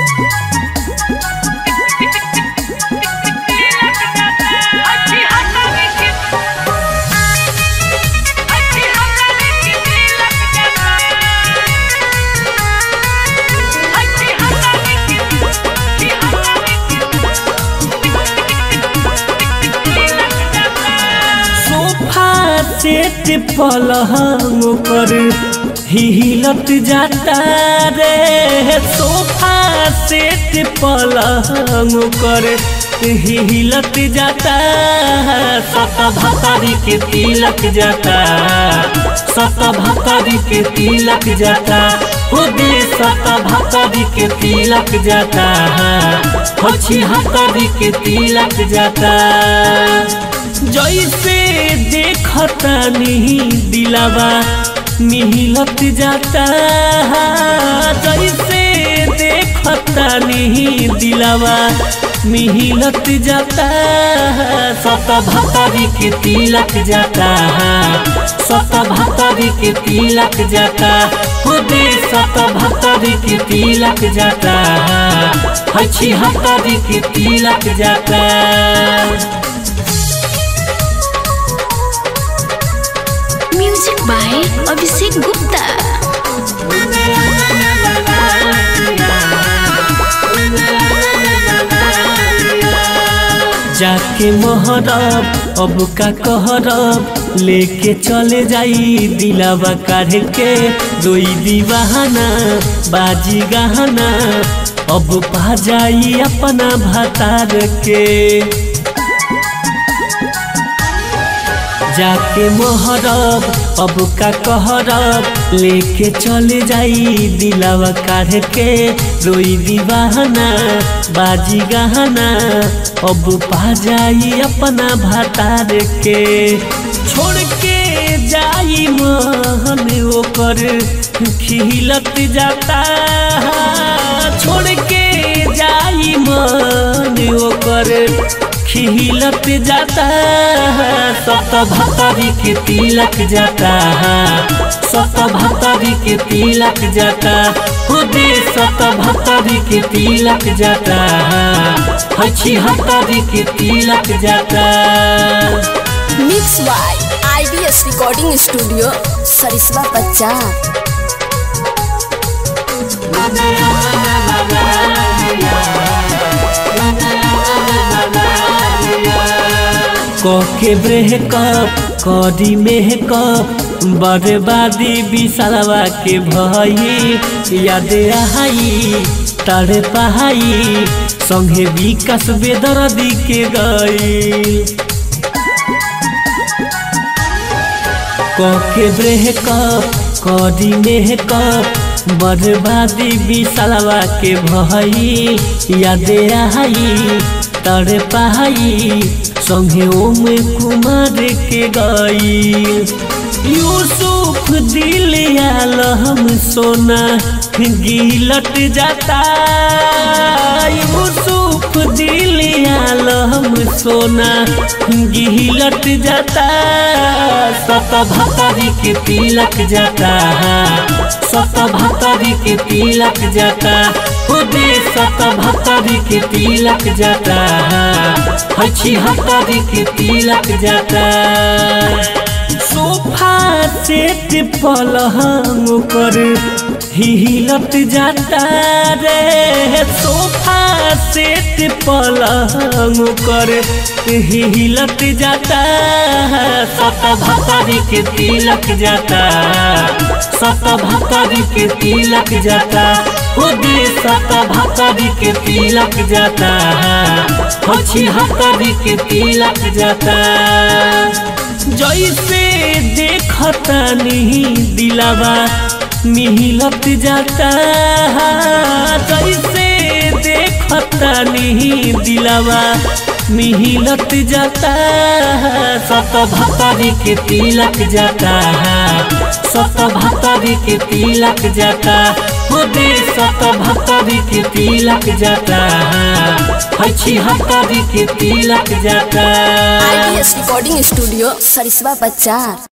Set पलंग पर हिलत जाता रे, सोफा सेट पलंग पर हिलत जाता, सत भतारी के तिलक जाता, सत भतारी के तिलक जाता, खुद सत भतारी के तिलक जाता, अच्छी हतारी के तिलक जाता। जैसे देखता नहीं दिलावा मिहिलत जाता, जैसे देखता नहीं दिलावा मिहिलत जाता, सत भतारी के तिलक जाता, सत भतारी के तिलक जाता, खुद सत भतारी के तिलक जाता, अच्छी हतारी के तिलक जाता। Music by Abhishek Gupta. जाके मोहरब अब का कहरब, लेके चले जाई दिलावा काढ़ के, रोई दीवाना बाजी गहना, अब पा जाई अपना भतार के। जाके मोहरब अब का कहरब, लेके चले जाई दिलावा काढ़ के, रोई दीवाना बाजी गहना, अब पा जाई अपना भतार के। छोड़ के जाई मन ओकर खिलत जाता, छोड़ के जाई मन ओकर खिलत जाता, सत भतारी के तिलक जाता, सत भतारी के तिलक जाता, खुद सत भतारी के तिलक जाता, अच्छी हतारी के तिलक जाता। Mix by IBS recording studio Sariswa बाजार। कोके ब्रेकअप कदी मेहकअप, बर्बादी विशालवा के भई, याद आई तारे पहाई, संगे विकास बेदर्दी के गई। कोके ब्रेकअप कदी मेहकअप, बर्बादी विशालवा के भई, याद आई तारे पहाई, संगे ओम कुमार के गई। यूसुफ दिल आलम सोना गिलट जाता, यूसुफ दिल आलम सोना गिलट जाता, सत भतारी के तिलक जाता, सत भतारी के तिलक जाता, खुद सत भतारी के तिलक जाता, अच्छी हतारी के तिलक जाता। सोफा सेट पलंग पर हिलत जाता रे, सोफा सेट पलंग पर हिलत जाता, सत भतारी के तिलक जाता, सत भतारी के तिलक जाता, खुद सत भतारी के तिलक जाता, अच्छी हतारी के तिलक जाता। जैसे देखता नहीं दिलावा मिहिलत जाता, जैसे देखता नहीं दिलावा मिहिलत जाता, सत भतारी के तिलक जाता, सत भतारी के तिलक जाता, खुद सत भतारी के तिलक जाता, अच्छी हतारी के तिलक जाता। IBS रिकॉर्डिंग स्टूडियो सरिसवा बाजार।